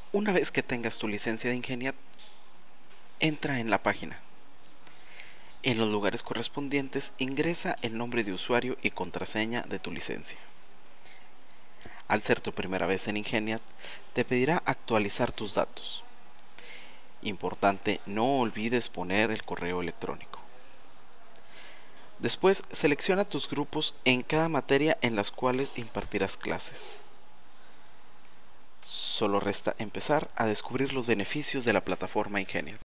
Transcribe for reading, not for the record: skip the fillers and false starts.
Una vez que tengas tu licencia de Ingeniat, entra en la página. En los lugares correspondientes ingresa el nombre de usuario y contraseña de tu licencia. Al ser tu primera vez en Ingeniat, te pedirá actualizar tus datos. Importante, no olvides poner el correo electrónico. Después, selecciona tus grupos en cada materia en las cuales impartirás clases. Solo resta empezar a descubrir los beneficios de la plataforma Ingeniat.